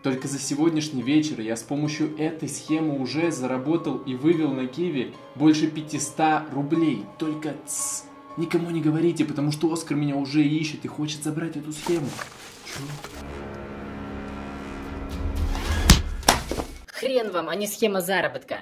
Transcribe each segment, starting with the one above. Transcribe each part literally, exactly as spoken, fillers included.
Только за сегодняшний вечер я с помощью этой схемы уже заработал и вывел на Киви больше пятисот рублей. Только тс, никому не говорите, потому что Оскар меня уже ищет и хочет забрать эту схему. Чё? Хрен вам, а не схема заработка.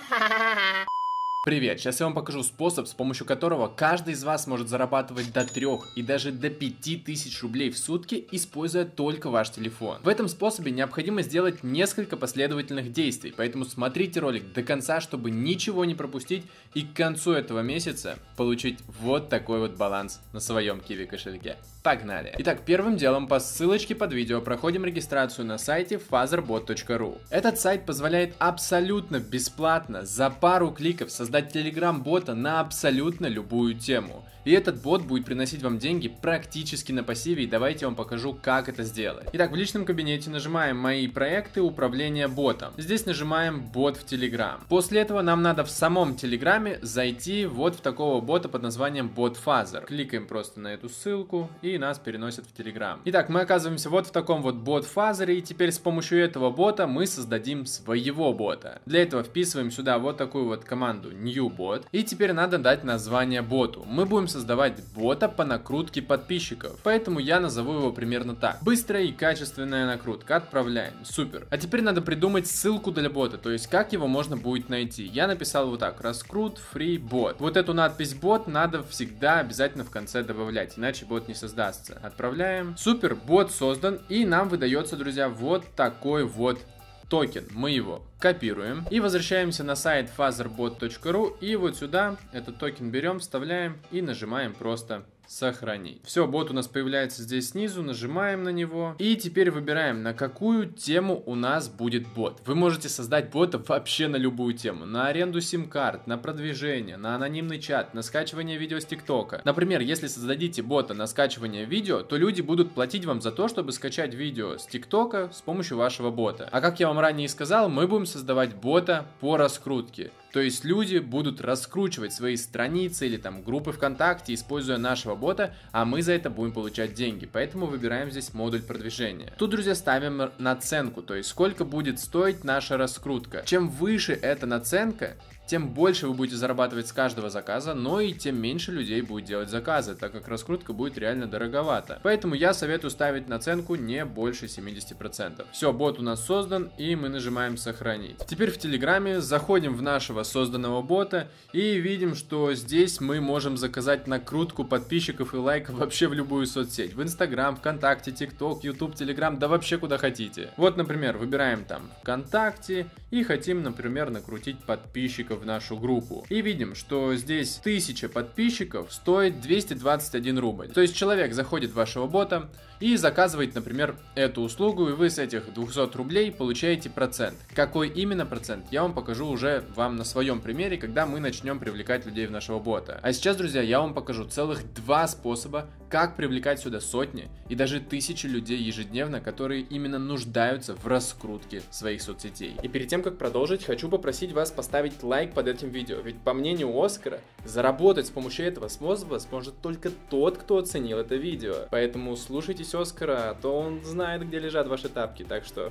Привет, сейчас я вам покажу способ, с помощью которого каждый из вас может зарабатывать до трёх и даже до пяти тысяч рублей в сутки, используя только ваш телефон. В этом способе необходимо сделать несколько последовательных действий, поэтому смотрите ролик до конца, чтобы ничего не пропустить и к концу этого месяца получить вот такой вот баланс на своем Киви кошельке. Погнали! Итак, первым делом по ссылочке под видео проходим регистрацию на сайте фазербот точка ру. Этот сайт позволяет абсолютно бесплатно за пару кликов создать телеграм-бота на абсолютно любую тему. И этот бот будет приносить вам деньги практически на пассиве, и давайте я вам покажу, как это сделать. Итак, в личном кабинете нажимаем «Мои проекты. Управление ботом». Здесь нажимаем «Бот в Telegram». После этого нам надо в самом Телеграме зайти вот в такого бота под названием Bot Phaser. Кликаем просто на эту ссылку, и нас переносят в Telegram. Итак, мы оказываемся вот в таком вот Bot Phaser, и теперь с помощью этого бота мы создадим своего бота. Для этого вписываем сюда вот такую вот команду New Bot, и теперь надо дать название боту. Мы будем создавать бота по накрутке подписчиков, поэтому я назову его примерно так. Быстрая и качественная накрутка. Отправляем. Супер. А теперь надо придумать ссылку для бота, то есть как его можно будет найти. Я написал вот так: раскрут free bot. Вот эту надпись бот надо всегда обязательно в конце добавлять, иначе бот не создастся. Отправляем. Супер, бот создан, и нам выдается, друзья, вот такой вот токен. Мы его копируем и возвращаемся на сайт фазербот точка ру, и вот сюда этот токен берем, вставляем и нажимаем просто сохранить. Все, бот у нас появляется здесь снизу, нажимаем на него, и теперь выбираем, на какую тему у нас будет бот. Вы можете создать бота вообще на любую тему: на аренду сим-карт, на продвижение, на анонимный чат, на скачивание видео с ТикТока. Например, если создадите бота на скачивание видео, то люди будут платить вам за то, чтобы скачать видео с ТикТока с помощью вашего бота. А как я вам ранее сказал, мы будем создавать бота по раскрутке. То есть люди будут раскручивать свои страницы или там группы ВКонтакте, используя нашего бота, а мы за это будем получать деньги. Поэтому выбираем здесь модуль продвижения. Тут, друзья, ставим наценку, то есть сколько будет стоить наша раскрутка. Чем выше эта наценка, тем больше вы будете зарабатывать с каждого заказа, но и тем меньше людей будет делать заказы, так как раскрутка будет реально дороговата. Поэтому я советую ставить наценку не больше семидесяти процентов. Все, бот у нас создан, и мы нажимаем сохранить. Теперь в Телеграме заходим в нашего созданного бота и видим, что здесь мы можем заказать накрутку подписчиков и лайков вообще в любую соцсеть. В Инстаграм, ВКонтакте, ТикТок, Ютуб, Телеграм, да вообще куда хотите. Вот, например, выбираем там ВКонтакте и хотим, например, накрутить подписчиков в нашу группу. И видим, что здесь тысяча подписчиков стоит двести двадцать один рубль. То есть человек заходит в вашего бота и заказывает, например, эту услугу, и вы с этих двухсот рублей получаете процент. Какой именно процент, я вам покажу уже вам на своем примере, когда мы начнем привлекать людей в нашего бота. А сейчас, друзья, я вам покажу целых два способа, как привлекать сюда сотни и даже тысячи людей ежедневно, которые именно нуждаются в раскрутке своих соцсетей. И перед тем, как продолжить, хочу попросить вас поставить лайк под этим видео, ведь по мнению Оскара, заработать с помощью этого способа сможет только тот, кто оценил это видео. Поэтому слушайтесь Оскара, а то он знает, где лежат ваши тапки, так что...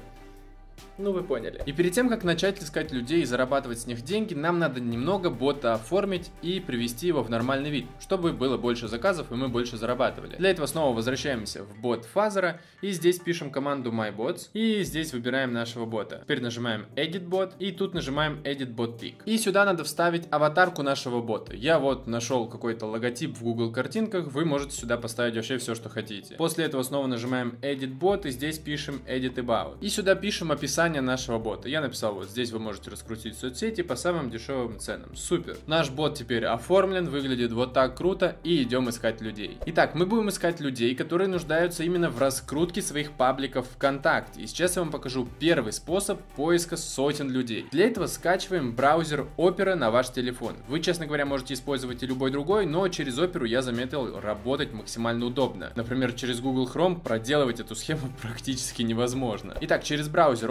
Ну, вы поняли. И перед тем, как начать искать людей и зарабатывать с них деньги, нам надо немного бота оформить и привести его в нормальный вид, чтобы было больше заказов и мы больше зарабатывали. Для этого снова возвращаемся в бот Фазера и здесь пишем команду mybots и здесь выбираем нашего бота. Теперь нажимаем Edit Bot и тут нажимаем Edit Bot Pic. И сюда надо вставить аватарку нашего бота. Я вот нашел какой-то логотип в Google картинках, вы можете сюда поставить вообще все, что хотите. После этого снова нажимаем Edit Bot и здесь пишем Edit About. И сюда пишем описание нашего бота. Я написал вот здесь: вы можете раскрутить соцсети по самым дешевым ценам. Супер. Наш бот теперь оформлен, выглядит вот так круто, и идем искать людей. Итак, мы будем искать людей, которые нуждаются именно в раскрутке своих пабликов ВКонтакте. И сейчас я вам покажу первый способ поиска сотен людей. Для этого скачиваем браузер Opera на ваш телефон. Вы, честно говоря, можете использовать и любой другой, но через Opera я заметил, работать максимально удобно. Например, через Google Chrome проделывать эту схему практически невозможно. Итак, через браузер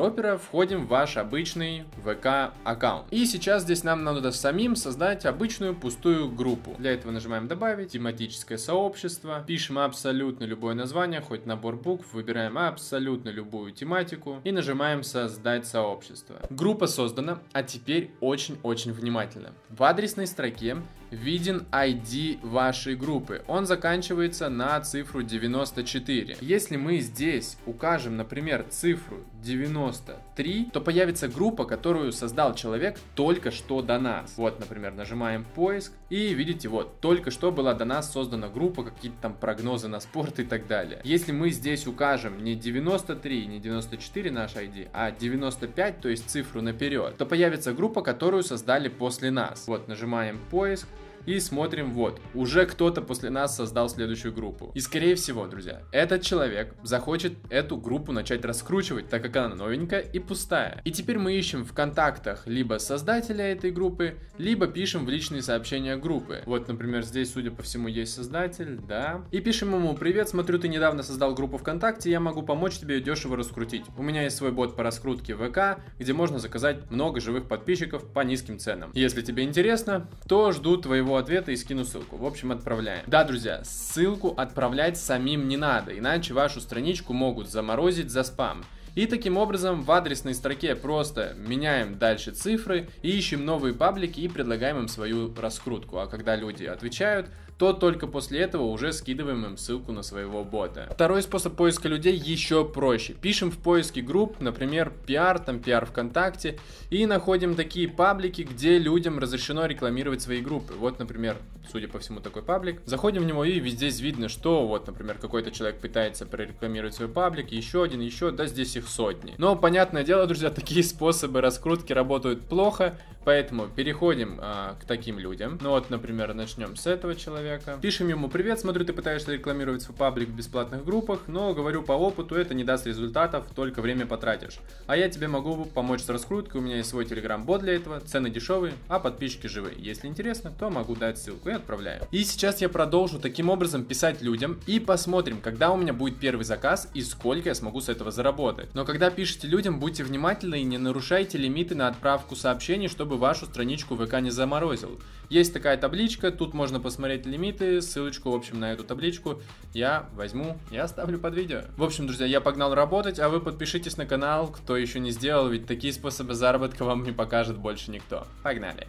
опера входим в ваш обычный вэ ка аккаунт. И сейчас здесь нам надо самим создать обычную пустую группу. Для этого нажимаем добавить, тематическое сообщество, пишем абсолютно любое название, хоть набор букв, выбираем абсолютно любую тематику и нажимаем создать сообщество. Группа создана, а теперь очень-очень внимательно. В адресной строке виден ай ди вашей группы. Он заканчивается на цифру девяносто четыре. Если мы здесь укажем, например, цифру девяносто три, то появится группа, которую создал человек только что до нас. Вот, например, нажимаем поиск и видите, вот, только что была до нас создана группа, какие-то там прогнозы на спорт и так далее. Если мы здесь укажем не девяносто три, не девяносто четыре наш ай ди, а девяносто пять, то есть цифру наперед, то появится группа, которую создали после нас. Вот, нажимаем поиск. И смотрим, вот, уже кто-то после нас создал следующую группу. И скорее всего, друзья, этот человек захочет эту группу начать раскручивать, так как она новенькая и пустая. И теперь мы ищем в контактах либо создателя этой группы, либо пишем в личные сообщения группы. Вот, например, здесь, судя по всему, есть создатель, да. И пишем ему: привет, смотрю, ты недавно создал группу ВКонтакте, я могу помочь тебе ее дешево раскрутить. У меня есть свой бот по раскрутке вэ ка, где можно заказать много живых подписчиков по низким ценам. Если тебе интересно, то жду твоего ответа и скину ссылку. В общем, отправляем. Да, друзья, ссылку отправлять самим не надо, иначе вашу страничку могут заморозить за спам. И таким образом в адресной строке просто меняем дальше цифры, ищем новые паблики и предлагаем им свою раскрутку. А когда люди отвечают, то только после этого уже скидываем им ссылку на своего бота. Второй способ поиска людей еще проще. Пишем в поиске групп, например, пиар, там пиар ВКонтакте, и находим такие паблики, где людям разрешено рекламировать свои группы. Вот, например, судя по всему, такой паблик. Заходим в него, и здесь видно, что вот, например, какой-то человек пытается прорекламировать свой паблик, еще один, еще, да, здесь их сотни. Но, понятное дело, друзья, такие способы раскрутки работают плохо, поэтому переходим а, к таким людям. Ну вот, например, начнем с этого человека. Пишем ему: привет, смотрю, ты пытаешься рекламировать свой паблик в бесплатных группах, но говорю по опыту, это не даст результатов, только время потратишь. А я тебе могу помочь с раскруткой, у меня есть свой телеграм-бот для этого, цены дешевые, а подписчики живые. Если интересно, то могу дать ссылку и отправляю. И сейчас я продолжу таким образом писать людям и посмотрим, когда у меня будет первый заказ и сколько я смогу с этого заработать. Но когда пишете людям, будьте внимательны и не нарушайте лимиты на отправку сообщений, чтобы вашу страничку вэ ка не заморозил. Есть такая табличка, тут можно посмотреть лимиты, ссылочку, в общем, на эту табличку я возьму и оставлю под видео. В общем, друзья, я погнал работать, а вы подпишитесь на канал, кто еще не сделал, ведь такие способы заработка вам не покажет больше никто. Погнали!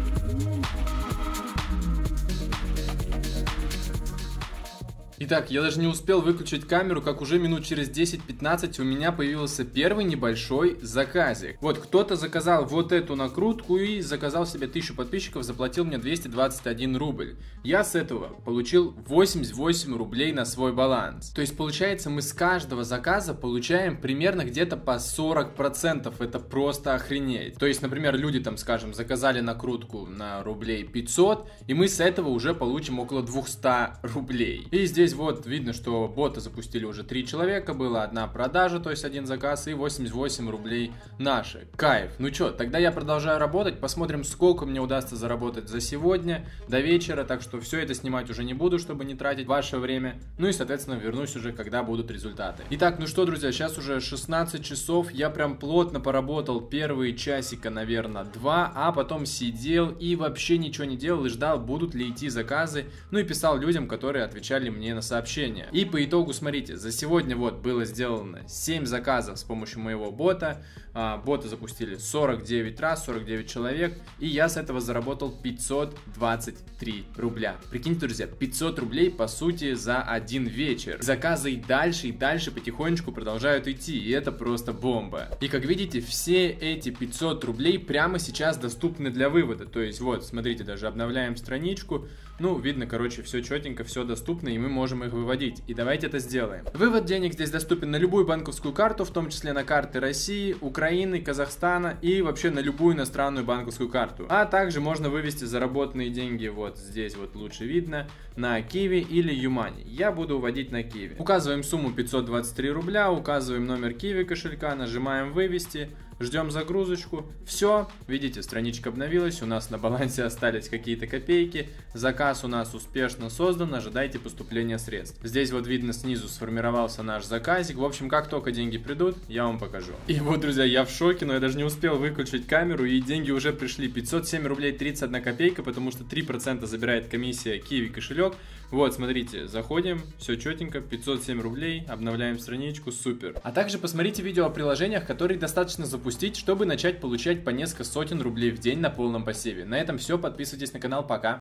Итак, я даже не успел выключить камеру, как уже минут через десять-пятнадцать у меня появился первый небольшой заказик. Вот, кто-то заказал вот эту накрутку и заказал себе тысячу подписчиков, заплатил мне двести двадцать один рубль. Я с этого получил восемьдесят восемь рублей на свой баланс. То есть, получается, мы с каждого заказа получаем примерно где-то по сорок процентов. Это просто охренеть. То есть, например, люди там, скажем, заказали накрутку на рублей пятьсот, и мы с этого уже получим около двухсот рублей. И здесь вот видно, что бота запустили уже три человека, была одна продажа, то есть один заказ, и восемьдесят восемь рублей наши. Кайф. Ну чё, тогда я продолжаю работать, посмотрим, сколько мне удастся заработать за сегодня до вечера, так что все это снимать уже не буду, чтобы не тратить ваше время. Ну и, соответственно, вернусь уже, когда будут результаты. Итак, ну что, друзья, сейчас уже шестнадцать часов, я прям плотно поработал первые часика, наверное, два, а потом сидел и вообще ничего не делал и ждал, будут ли идти заказы, ну и писал людям, которые отвечали мне на сообщения. И по итогу, смотрите, за сегодня вот было сделано семь заказов с помощью моего бота. А, бота запустили сорок девять раз, сорок девять человек, и я с этого заработал пятьсот двадцать три рубля. Прикиньте, друзья, пятьсот рублей по сути за один вечер. Заказы и дальше, и дальше потихонечку продолжают идти, и это просто бомба. И как видите, все эти пятьсот рублей прямо сейчас доступны для вывода. То есть вот, смотрите, даже обновляем страничку. Ну, видно, короче, все четенько, все доступно, и мы можем их выводить. И давайте это сделаем. Вывод денег здесь доступен на любую банковскую карту, в том числе на карты России, Украины, Казахстана и вообще на любую иностранную банковскую карту. А также можно вывести заработанные деньги, вот здесь вот лучше видно, на Киви или Юмани. Я буду выводить на Киви. Указываем сумму пятьсот двадцать три рубля, указываем номер Киви кошелька, нажимаем вывести. Ждем загрузочку. Все, видите, страничка обновилась, у нас на балансе остались какие-то копейки. Заказ у нас успешно создан, ожидайте поступления переведения средств. Здесь вот видно снизу сформировался наш заказик. В общем, как только деньги придут, я вам покажу. И вот, друзья, я в шоке, но я даже не успел выключить камеру, и деньги уже пришли. пятьсот семь рублей тридцать одна копейка, потому что три процента забирает комиссия Kiwi кошелек. Вот, смотрите, заходим, все четенько, пятьсот семь рублей, обновляем страничку, супер. А также посмотрите видео о приложениях, которые достаточно запустить, чтобы начать получать по несколько сотен рублей в день на полном пассиве. На этом все, подписывайтесь на канал, пока.